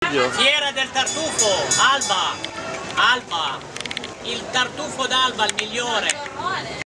Fiera del tartufo, Alba, Alba, il tartufo d'Alba, il migliore.